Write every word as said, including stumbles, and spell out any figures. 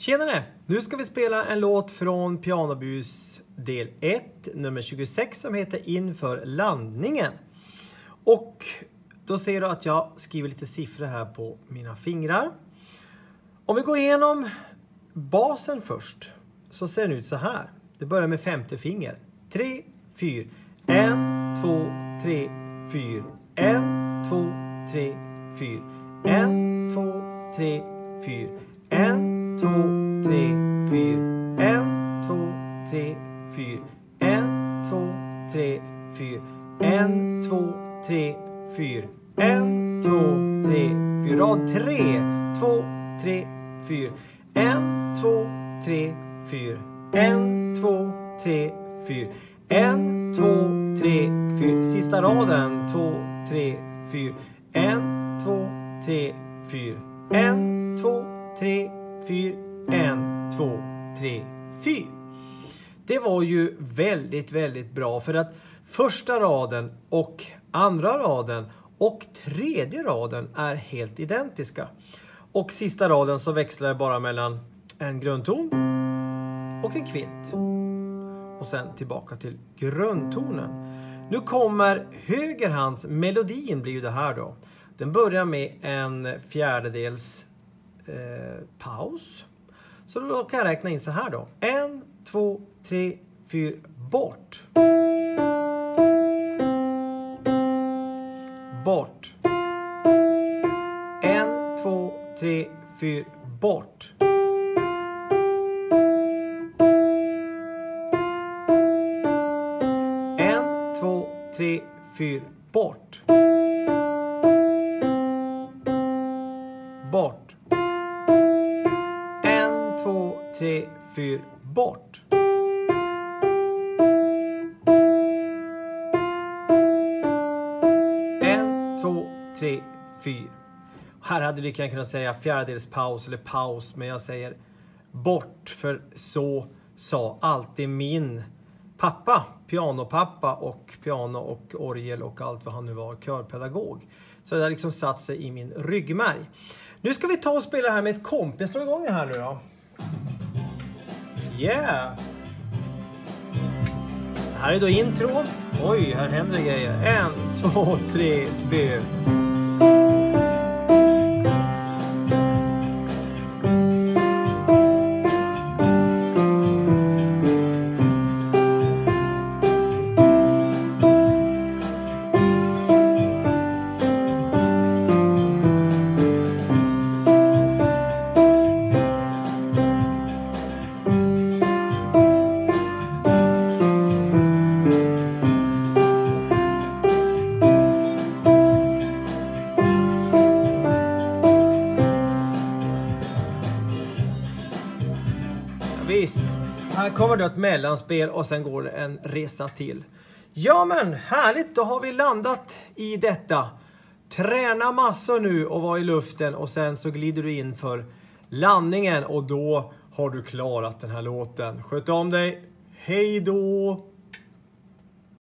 Tjenare! Nu ska vi spela en låt från Pianobus del ett, nummer tjugosex, som heter Inför landningen. Och då ser du att jag skriver lite siffror här på mina fingrar. Om vi går igenom basen först så ser den ut så här. Det börjar med femte finger. tre, fyra, ett, två, tre, fyra, ett, två, tre, fyra, ett, två, tre, fyra, ett, två, tre, fyra, ett, två, tre, fyra, ett, två, tre, fyra, ett, två, tre, fyra, ett, två, tre, fyra, rad tre, två, tre, fyra, ett, två, tre, fyra, ett, två, tre, fyra, ett, två, tre, fyra, sista raden, två, tre, fyra, ett, två, tre, fyra, ett, två, tre, fyra, ett, två, tre, fyra. Det var ju väldigt, väldigt bra, för att första raden och andra raden och tredje raden är helt identiska. Och sista raden så växlar det bara mellan en grundton och en kvint. Och sen tillbaka till grundtonen. Nu kommer högerhands melodin, blir ju det här då. Den börjar med en fjärdedels eh, paus. Så då kan jag räkna in så här då. En, två, tre, fyra, bort. Bort. En, två, tre, fyra, bort. En, två, tre, fyra, bort. Bort. En, två, tre, fyra, bort. En, två, tre, fyra. Här hade du kunnat säga fjärdedels paus eller paus, men jag säger bort, för så sa alltid min pappa, pianopappa och piano och orgel och allt vad han nu var, körpedagog. Så det har liksom satt sig i min ryggmärg. Nu ska vi ta och spela här med ett komp. Jag slår igång det här nu då. Yeah! Här är då intro. Oj, här händer det grejer. En, två, tre, fyra. Visst, här kommer det ett mellanspel och sen går det en resa till. Ja men, härligt, då har vi landat i detta. Träna massor nu och vara i luften, och sen så glider du in för landningen och då har du klarat den här låten. Sköt om dig, hej då!